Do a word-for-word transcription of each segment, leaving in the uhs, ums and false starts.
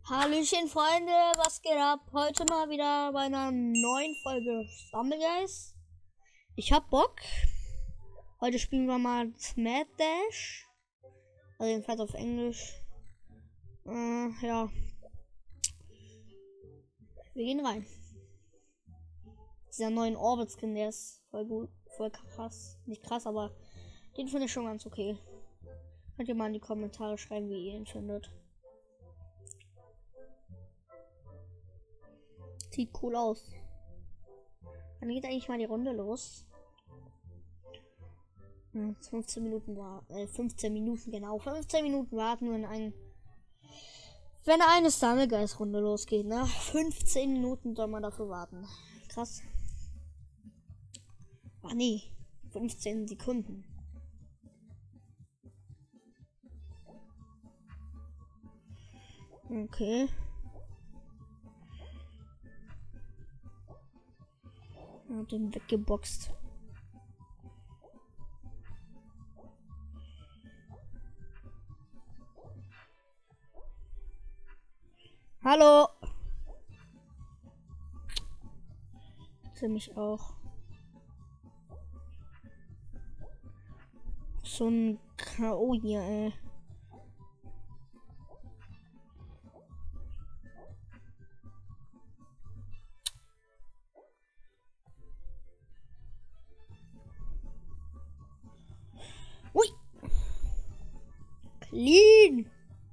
Hallöchen Freunde, was geht ab? Heute mal wieder bei einer neuen Folge Stumbleguys. Ich hab Bock. Heute spielen wir mal Mad Dash. Also jedenfalls auf Englisch. Äh, ja. Wir gehen rein. Dieser neuen Orbit Skin, der ist voll gut, voll krass. Nicht krass, aber den finde ich schon ganz okay. Könnt ihr mal in die Kommentare schreiben, wie ihr ihn findet. Sieht cool aus. Dann geht eigentlich mal die Runde los. Ja, fünfzehn Minuten warten. Äh, fünfzehn Minuten, genau. fünfzehn Minuten warten, wenn ein. Wenn eine Stumbleguys Runde losgeht, ne? fünfzehn Minuten soll man dafür warten. Krass. Ach nee. fünfzehn Sekunden. Okay. Er hat den weggeboxt. Hallo. Für mich auch. So ein K O hier, ey. Ui. Clean.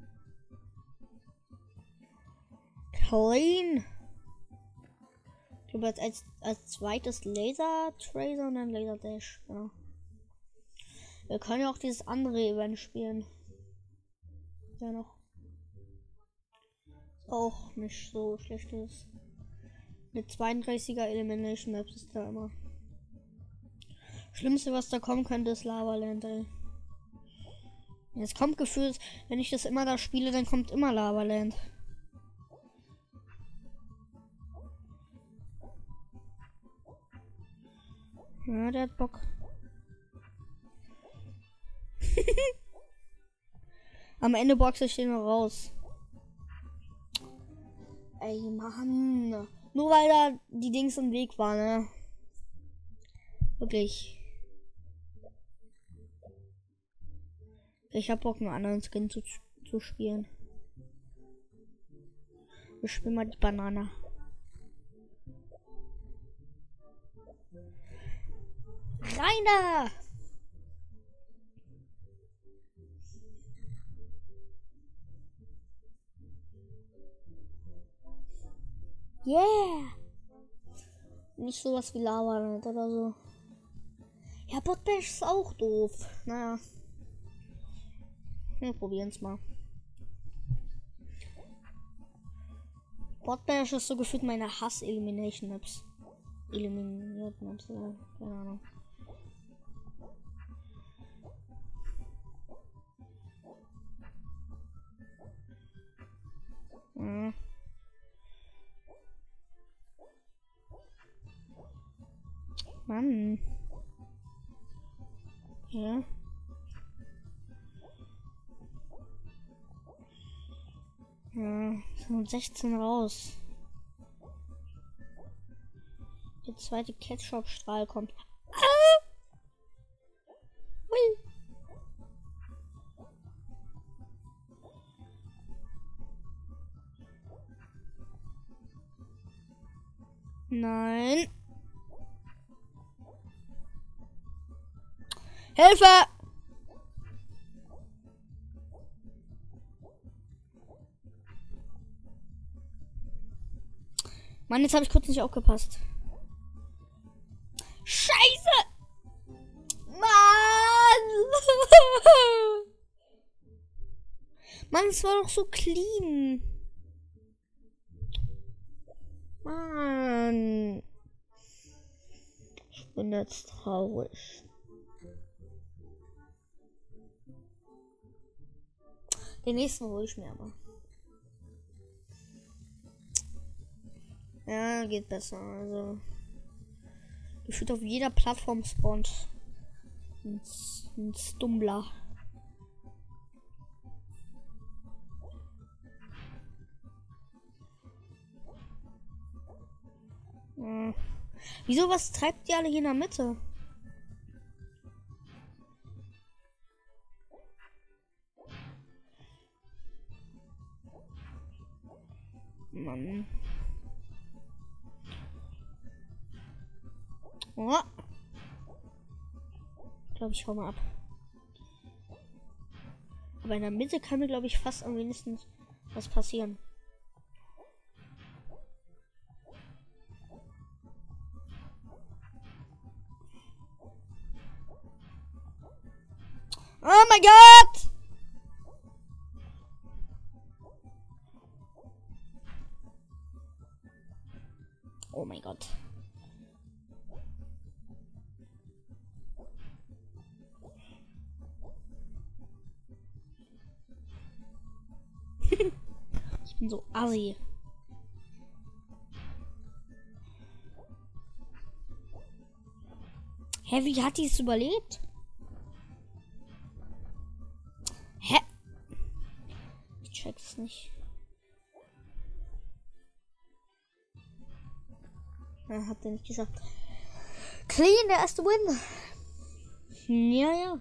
Clean. Ich habe jetzt als, als zweites Laser Tracer und dann Laser Dash. Ja. Wir können ja auch dieses andere Event spielen. Ja noch. Auch nicht so schlecht ist. Mit zweiunddreißiger Elimination Maps ist da immer. Schlimmste, was da kommen könnte, ist Lavaland, ey. Jetzt kommt gefühlt, wenn ich das immer da spiele, dann kommt immer Lavaland. Ja, der hat Bock. Am Ende boxe ich den noch raus. Ey, Mann. Nur weil da die Dings im Weg waren, ne? Wirklich. Ich hab Bock, einen anderen Skin zu, zu spielen. Wir spielen mal die Banane. Rein da! Yeah! Nicht sowas wie Lava oder so. Ja, Botbash ist auch doof. Naja. Wir probieren es mal. Botbash ist so gefühlt meine Hass-Elimination-Maps. Eliminiert Maps, ja. Keine Ahnung. Ja. Mann. Ja. Ja, sind sechzehn raus. Der zweite Ketchup-Strahl kommt. Ah! Hui. Nein. Hilfe! Mann, jetzt habe ich kurz nicht aufgepasst. Scheiße! Mann! Mann, es war doch so clean. Mann. Ich bin jetzt traurig. Den nächsten hole ich mir aber. Ja, geht besser. Also. Gefühlt auf jeder Plattform spawnt ein, ein Stumbler. Hm. Wieso, was treibt die alle hier in der Mitte? Mann. Oh. Ich glaube, ich hau mal ab. Aber in der Mitte kann mir, glaube ich, fast am wenigsten was passieren. Oh mein Gott! Oh mein Gott. Ich bin so assi. Hä, wie hat die es überlebt? Hä? Ich check's nicht. Er hat den nicht geschafft. Clean, der erste Win. Ja, ja.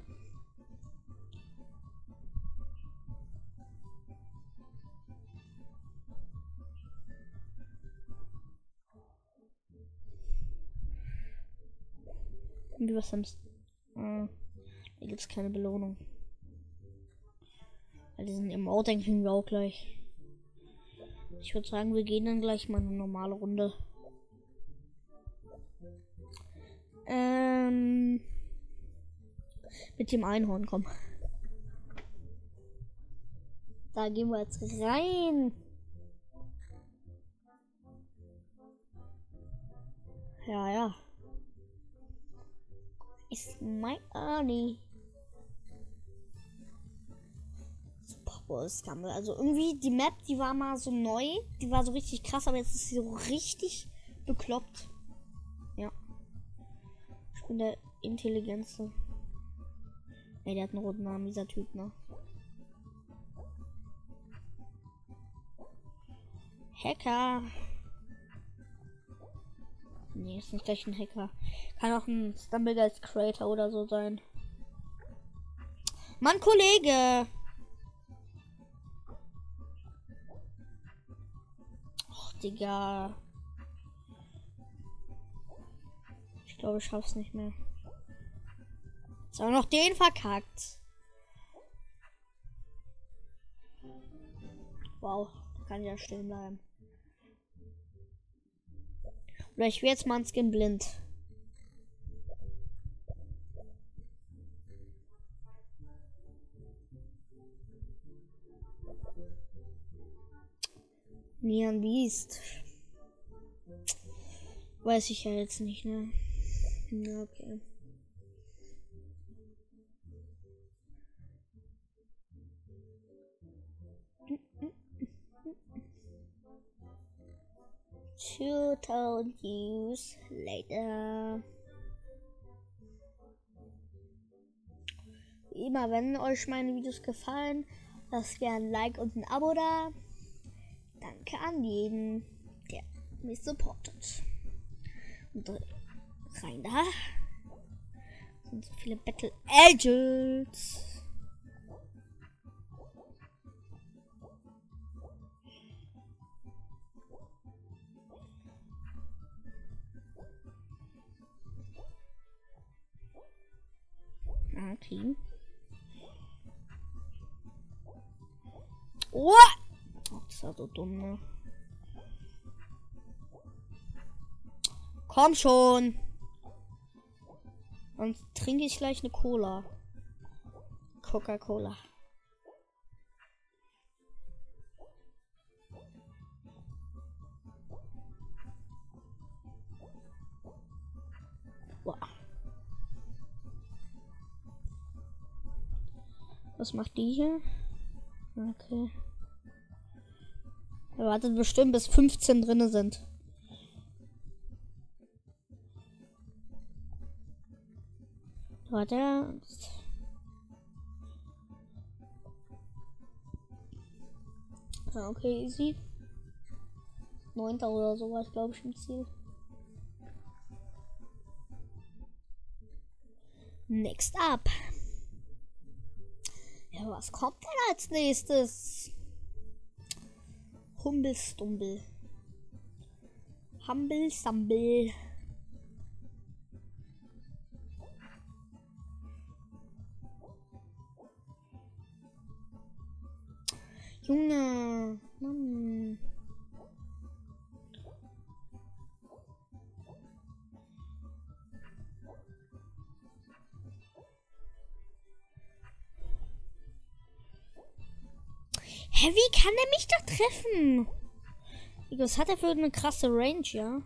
Wie was haben äh, Da gibt's keine Belohnung. Weil die sind im Auto, dann kriegen wir auch gleich. Ich würde sagen, wir gehen dann gleich mal eine normale Runde. Ähm, mit dem Einhorn, komm. Da gehen wir jetzt rein. Ja, ja. Ist mein Arnie. Super Skammel. Also irgendwie die Map, die war mal so neu. Die war so richtig krass, aber jetzt ist sie so richtig bekloppt. Ja. Ich bin der Intelligenzste. Ey, der hat einen roten Namen, dieser Typ, ne? Hacker. Nee, ist nicht gleich ein Hacker. Kann auch ein Stumbleguys Creator oder so sein. Mann, Kollege! Och, Digga. Ich glaube, ich schaff's nicht mehr. Jetzt haben wir noch den verkackt. Wow, da kann ich ja stehen bleiben. Oder ich will jetzt mal ein Skin blind. Neon Beast. Weiß ich ja jetzt nicht, ne? Ja, okay. two thousand views later. Wie immer, wenn euch meine Videos gefallen, lasst gerne ein Like und ein Abo da. Danke an jeden, der mich supportet. Und rein da. Sind so viele Battle Angels. Okay. Oh! Oh, das war so dumm, ne? Komm schon! Und trinke ich gleich eine Cola. Coca-Cola. Wow. Was macht die hier? Okay. Er wartet bestimmt, bis fünfzehn drinne sind. Warte. Ja, okay, easy. Neunter oder so war ich, glaube ich, im Ziel. Next up. Ja, was kommt denn als nächstes? Humble Stumble. Humble Stumble. Junge, Mann. Hä, wie kann er mich da treffen? Was hat er für eine krasse Range, ja?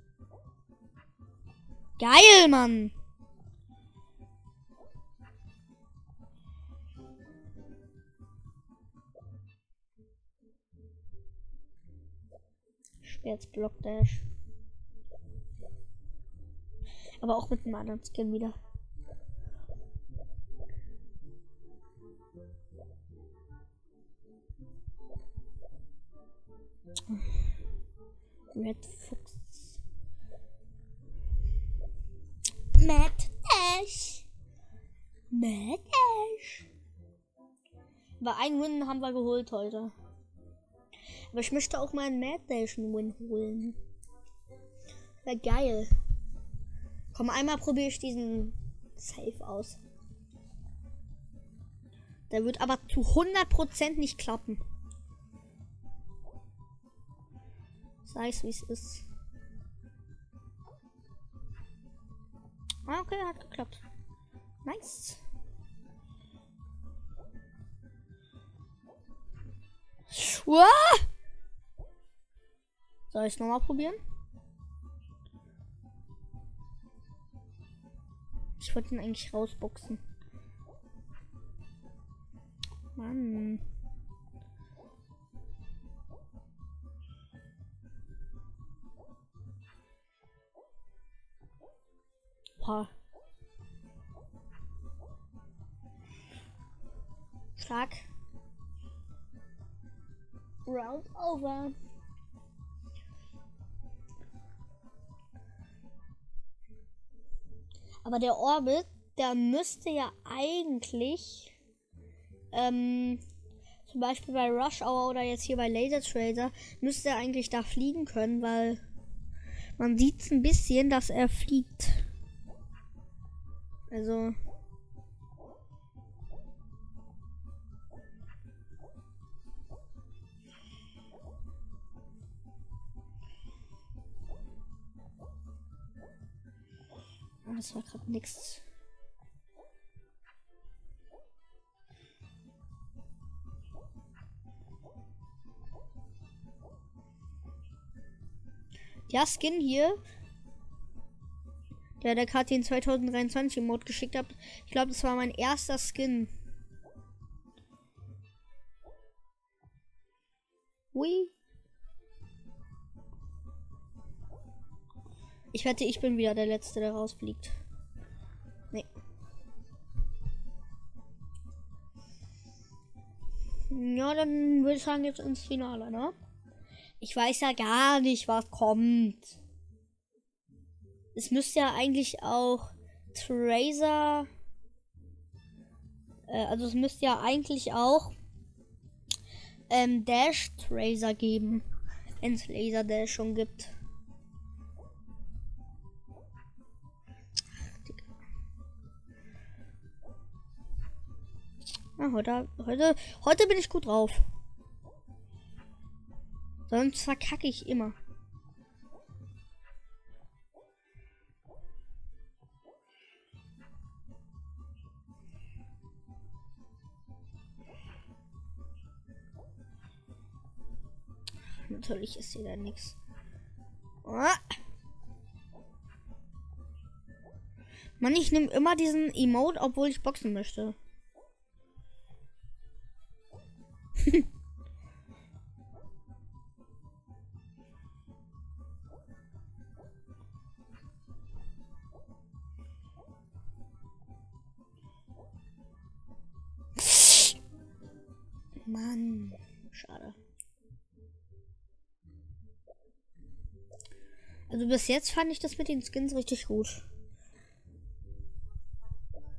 Geil, Mann! Schwertblock Dash. Aber auch mit einem anderen Skin wieder. Red Fuchs. Mad Dash. Mad Dash. Aber einen Win haben wir geholt heute. Aber ich möchte auch mal einen Mad Dash Win holen. Wäre geil. Komm, einmal probiere ich diesen Safe aus. Der wird aber zu hundert Prozent nicht klappen. Sei es wie es ist. Ah, okay, hat geklappt. Nice. Uah! Soll ich es nochmal probieren? Ich wollte ihn eigentlich rausboxen. Mann. Boah. Stark. Round over. Aber der Orbit, der müsste ja eigentlich ähm, zum Beispiel bei Rush Hour oder jetzt hier bei Laser Tracer müsste er eigentlich da fliegen können, weil man sieht es ein bisschen, dass er fliegt. Also das war gerade nichts. Ja, Skin hier. Der, der gerade den zwanzig dreiundzwanzig im Mod geschickt hat. Ich glaube, das war mein erster Skin. Ui. Ich wette, ich bin wieder der Letzte, der rausfliegt. Nee. Ja, dann würde ich sagen, jetzt ins Finale, ne? Ich weiß ja gar nicht, was kommt. Es müsste ja eigentlich auch Tracer. Äh, also es müsste ja eigentlich auch ähm, Dash Tracer geben. Wenn es Laser Dash schon gibt. Ah, heute, heute, heute bin ich gut drauf. Sonst verkacke ich immer. Natürlich ist hier da nichts. Ah. Mann, ich nehme immer diesen Emote, obwohl ich boxen möchte. Mann, schade. Also bis jetzt fand ich das mit den Skins richtig gut.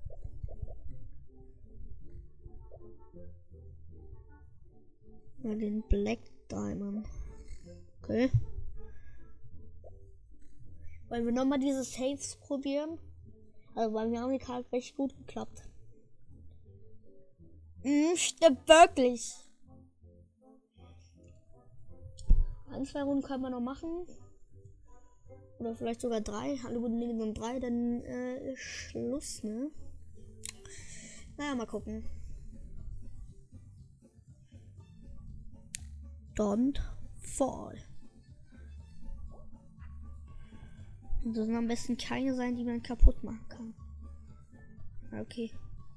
Mal den Black Diamond. Okay. Wollen wir nochmal diese Saves probieren? Also bei mir haben die Karte recht gut geklappt. Mhm, stimmt wirklich. Ein, zwei Runden können wir noch machen. Oder vielleicht sogar drei. Alle guten Dinge sind drei, dann äh, ist Schluss, ne? Naja, mal gucken. Don't fall. Und das sind am besten keine sein, die man kaputt machen kann. Okay.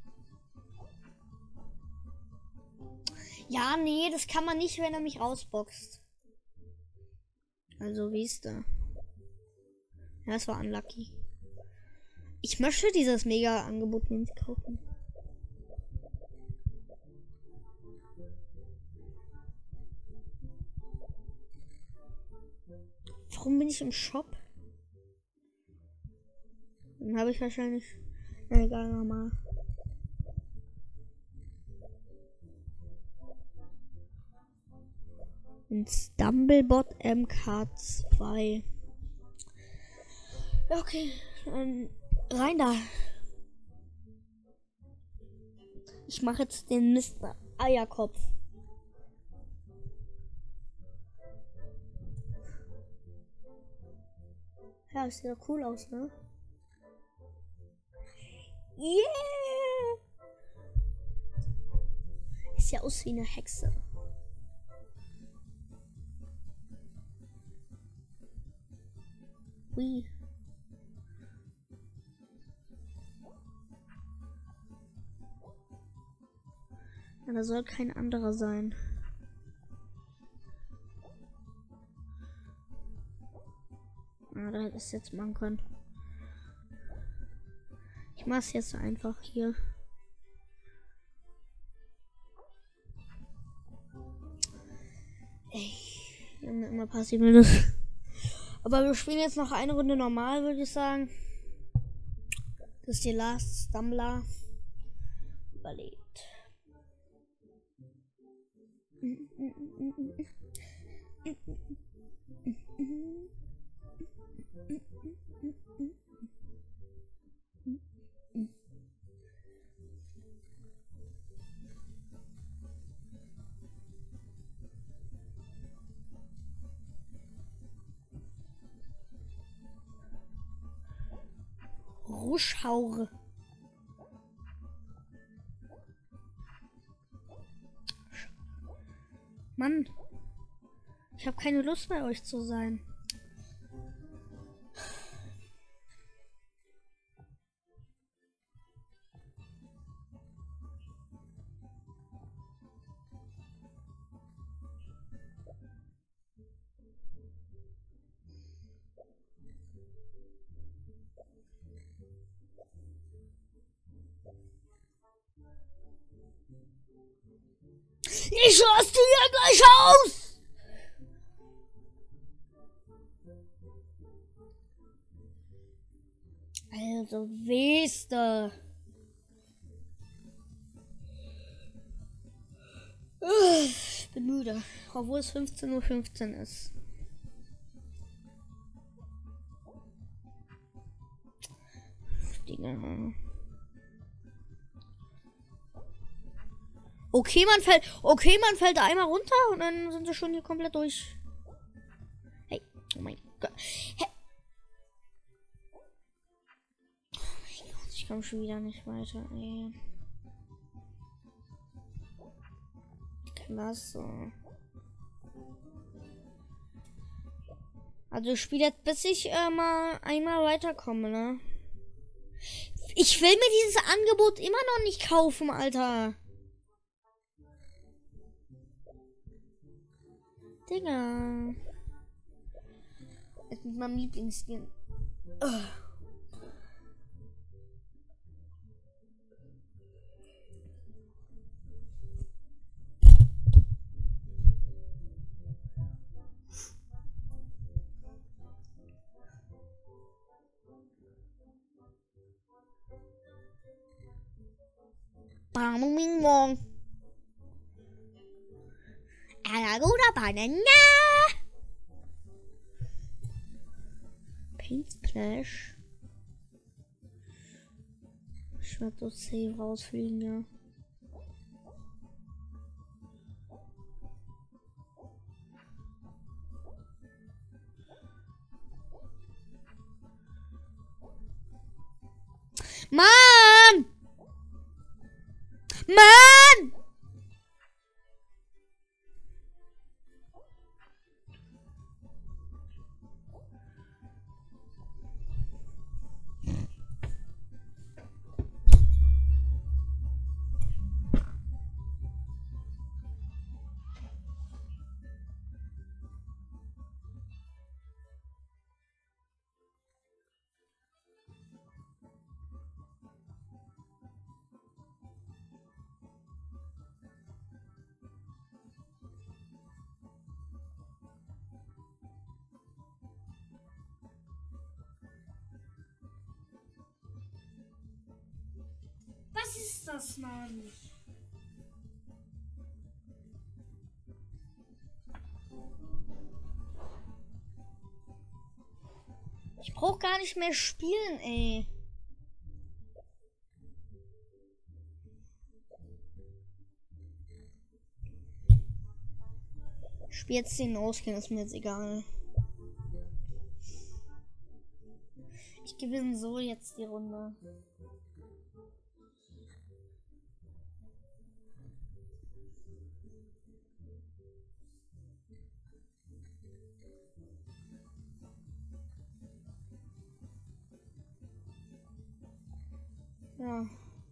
Ja, nee, das kann man nicht, wenn er mich rausboxt. Also, wie ist da? Ja, es war unlucky. Ich möchte dieses Mega-Angebot nicht kaufen. Warum bin ich im Shop? Dann habe ich wahrscheinlich... Na, egal, nochmal. Ein Stumblebot M K zwei. Okay, ähm, rein da. Ich mache jetzt den Mister Eierkopf. Ja, das sieht ja cool aus, ne? Yeah! Ist ja aus wie eine Hexe. Ui. Ja, da soll kein anderer sein. Ah, da hätte es jetzt machen können. Ich mach's jetzt einfach hier. Ey, immer passiert mir das. Aber wir spielen jetzt noch eine Runde normal, würde ich sagen. Das ist die Last Stumbler überlebt. Ruschhaure. Mann, ich habe keine Lust bei euch zu sein. Ich raste hier gleich aus! Also, weißt du. Ich bin müde, obwohl es fünfzehn Uhr fünfzehn ist. Dinge. Okay, man fällt. Okay, man fällt da einmal runter und dann sind sie schon hier komplett durch. Hey, oh mein Gott. Hey. Oh mein Gott, ich komme schon wieder nicht weiter. Ey. Klasse. Also ich spiele jetzt, bis ich äh, mal einmal weiterkomme, ne? Ich will mir dieses Angebot immer noch nicht kaufen, Alter. Digga. Jetzt mit meinem Lieblingsskin. Oh. Bang, bing, bong. Hakuna Banana. Paint Splash. Ich werde so safe rausfliegen, ja. Mann! Mann! Was ist das, Mann? Ich brauch gar nicht mehr spielen, ey. Ich spiel jetzt den Ausgehen, ist mir jetzt egal. Ich gewinne so jetzt die Runde. Ja.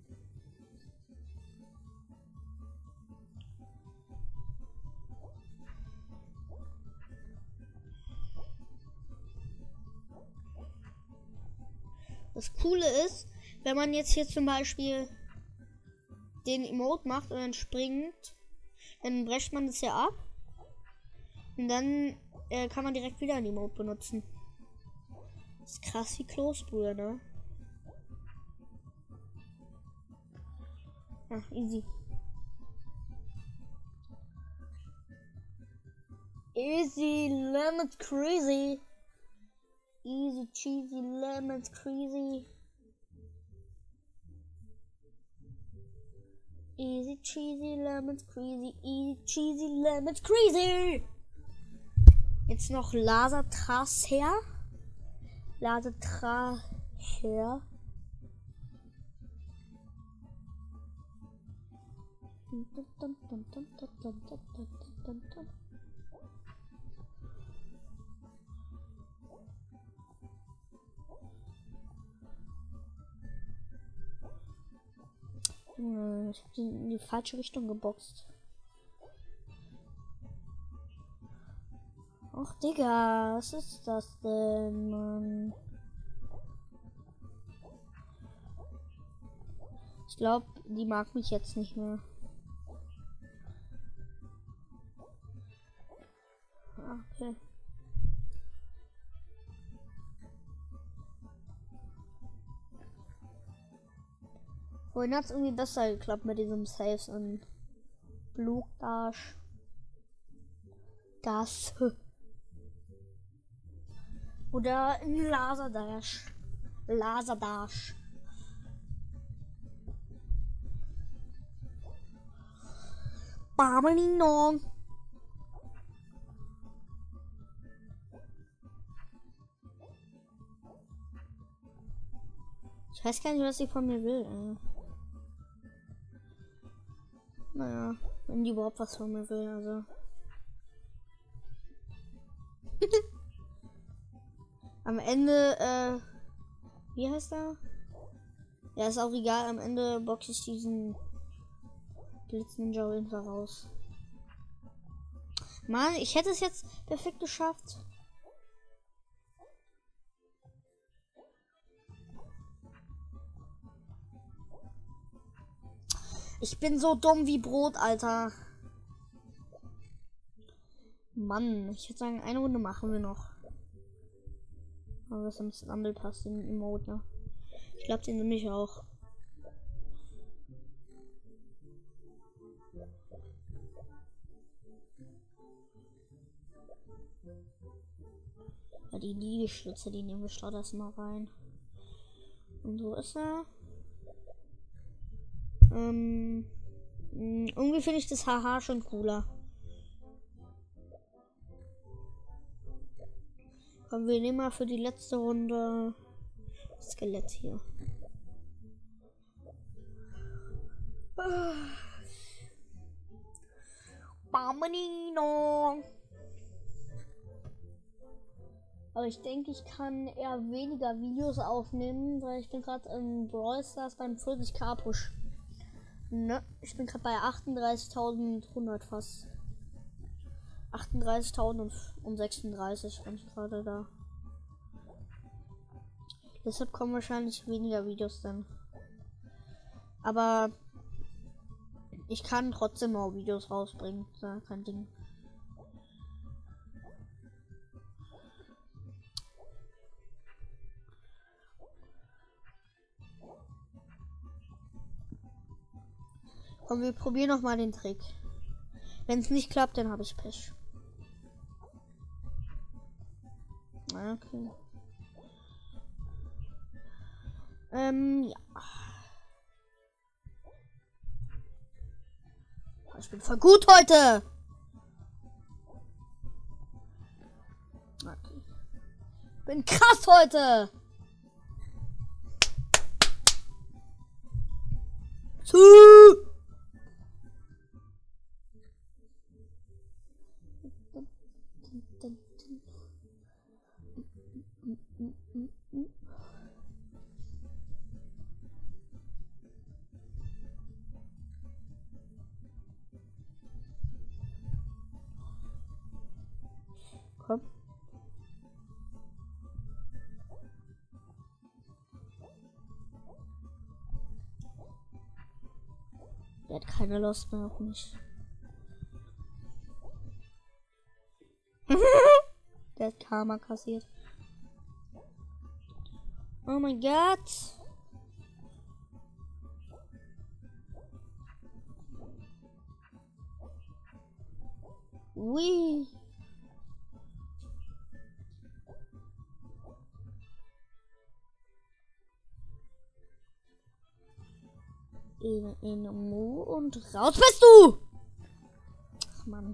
Das Coole ist, wenn man jetzt hier zum Beispiel den Emote macht und dann springt, dann brecht man das ja ab. Und dann äh, kann man direkt wieder ein Emote benutzen. Das ist krass wie Close, Bruder, ne? Ach, easy. Easy lemon crazy. Easy cheesy lemon crazy. Easy cheesy lemon crazy. Easy cheesy lemon crazy. Jetzt noch Lasertras her. Lasertras her. Ich hab in die falsche Richtung geboxt. Ach Digga, was ist das denn, Mann? Ich glaube, die mag mich jetzt nicht mehr. Okay. Vorhin hat es irgendwie besser geklappt mit diesem Saves und Blutdash. Das. Oder ein Laserdash. Laserdash. Bameninong. Ich weiß gar nicht, was sie von mir will. Ey. Naja, wenn die überhaupt was von mir will, also. Am Ende, äh, wie heißt er? Ja, ist auch egal, am Ende boxe ich diesen Blitz Ninja einfach raus. Mann, ich hätte es jetzt perfekt geschafft. Ich bin so dumm wie Brot, Alter. Mann, ich würde sagen, eine Runde machen wir noch. Aber was am Stumble passt, den Emote, ne? Ich glaube, den nehme ich auch. Ja, die Liegestütze, die nehmen wir statt erstmal rein. Und so ist er. Ähm, mh, irgendwie finde ich das Haha schon cooler. Komm, wir nehmen mal für die letzte Runde das Skelett hier. Bamenino. Aber ich denke, ich kann eher weniger Videos aufnehmen, weil ich bin gerade im Brawl Stars beim vierzig K Push. Ne, ich bin gerade bei achtunddreißigtausendhundert fast. achtunddreißigtausend und sechsunddreißig bin ich gerade da. Deshalb kommen wahrscheinlich weniger Videos dann. Aber ich kann trotzdem noch Videos rausbringen. Ja, kein Ding. Komm, wir probieren noch mal den Trick. Wenn es nicht klappt, dann habe ich Pech. Okay. Ähm, ja. Ich bin voll gut heute. Okay. Ich bin krass heute. Zu. Komm. Der hat keine Lust mehr auf mich. Der hat Karma kassiert. Oh mein Gott. Ui. In, in Mu und raus bist du! Ach Mann.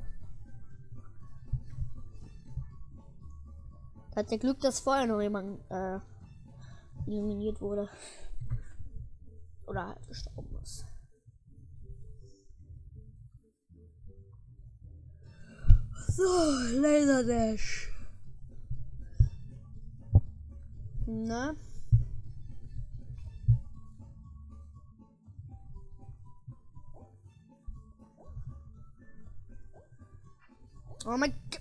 Hat der Glück, dass vorher noch jemand äh, eliminiert wurde. Oder halt gestorben ist. So, Laser Dash. Na? Oh mein Gott.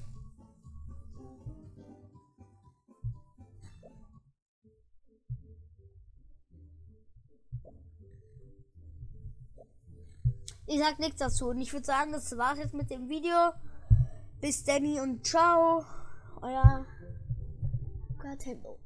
Ich sag nichts dazu und ich würde sagen, das war's jetzt mit dem Video. Bis Danny und ciao. Euer Gatendo.